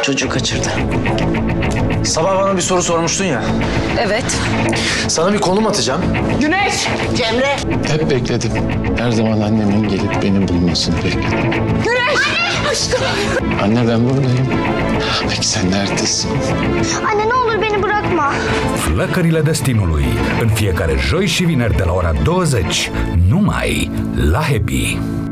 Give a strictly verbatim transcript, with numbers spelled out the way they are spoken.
Çocuğu kaçırdı. Sabah bana bir soru sormuştun ya. Evet. Sana bir konum atacağım. Güneş! Cemre! Hep bekledim. Her zaman annemin gelip beni bulmasını bekledim. Güneş! Anne! Aşkım! Anne ben buradayım. Peki sen neredesin? Anne ne olur beni bırakma. Flăcările destinului, în fiecare joi și vineri de la ora douăzeci, numai la Happy.